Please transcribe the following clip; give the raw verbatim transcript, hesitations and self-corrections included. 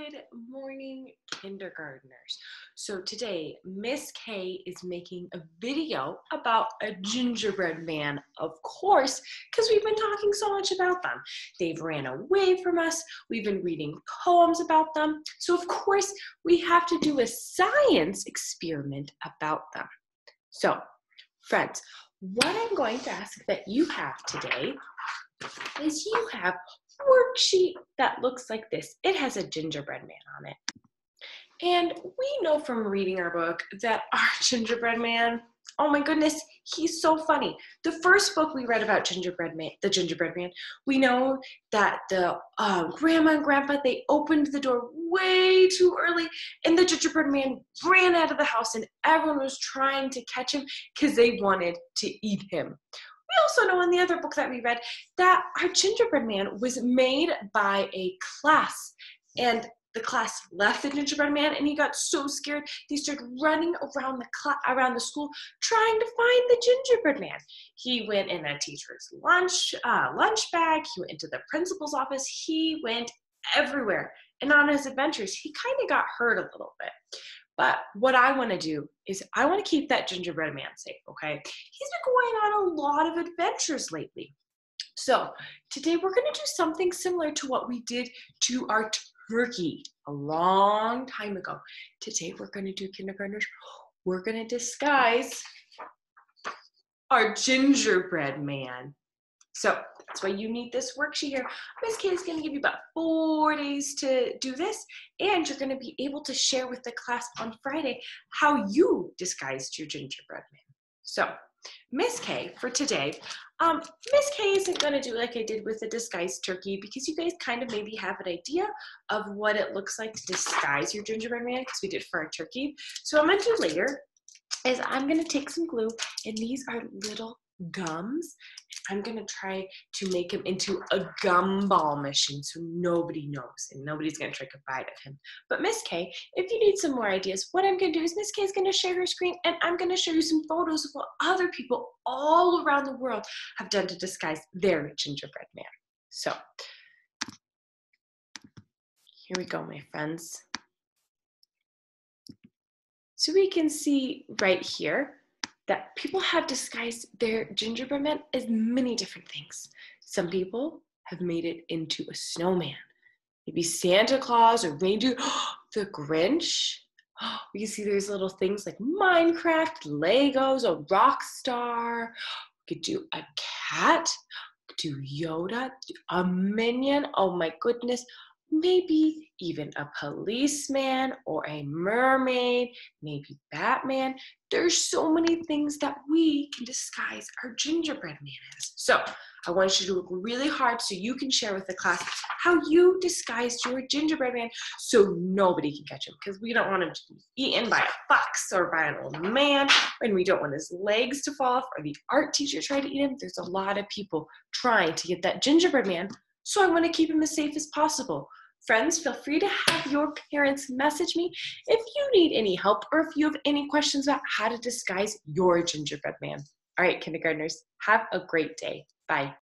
Good morning, kindergartners. So today, Miss K is making a video about a gingerbread man, of course, because we've been talking so much about them. They've ran away from us. We've been reading poems about them. So of course, we have to do a science experiment about them. So, friends, what I'm going to ask that you have today is you have a worksheet that looks like this. It has a gingerbread man on it. And we know from reading our book that our gingerbread man, oh my goodness, he's so funny. The first book we read about gingerbread man, the gingerbread man, we know that the uh, grandma and grandpa, they opened the door way too early and the gingerbread man ran out of the house and everyone was trying to catch him because they wanted to eat him. We also know in the other book that we read that our gingerbread man was made by a class, and the class left the gingerbread man and he got so scared they started running around the cl- around the school trying to find the gingerbread man. He went in a teacher's lunch uh, lunch bag, he went into the principal's office, he went everywhere, and on his adventures he kind of got hurt a little bit. But what I want to do is I want to keep that gingerbread man safe, okay? He's been going on a lot of adventures lately. So today we're going to do something similar to what we did to our turkey a long time ago. Today we're going to do, kindergartners, we're going to disguise our gingerbread man. So that's why you need this worksheet here. Miss K is going to give you about four days to do this, and you're going to be able to share with the class on Friday how you disguised your gingerbread man. So Miss K, for today, um, Miss K isn't going to do like I did with the disguised turkey because you guys kind of maybe have an idea of what it looks like to disguise your gingerbread man because we did for our turkey. So what I'm going to do later is I'm going to take some glue, and these are little gums. I'm going to try to make him into a gumball machine so nobody knows and nobody's going to try to bite at him. But Miss K, if you need some more ideas, what I'm going to do is Miss K is going to share her screen and I'm going to show you some photos of what other people all around the world have done to disguise their gingerbread man. So, here we go, my friends. So we can see right here that people have disguised their gingerbread man as many different things. Some people have made it into a snowman, maybe Santa Claus or reindeer, the Grinch. We can see there's little things like Minecraft, Legos, a rock star. We could do a cat, we could do Yoda, a minion. Oh my goodness. Maybe even a policeman or a mermaid, maybe Batman. There's so many things that we can disguise our gingerbread man as. So I want you to look really hard so you can share with the class how you disguised your gingerbread man so nobody can catch him, because we don't want him to be eaten by a fox or by an old man, and we don't want his legs to fall off or the art teacher try to eat him. There's a lot of people trying to get that gingerbread man, so I want to keep him as safe as possible. Friends, feel free to have your parents message me if you need any help or if you have any questions about how to disguise your gingerbread man. All right, kindergartners, have a great day. Bye.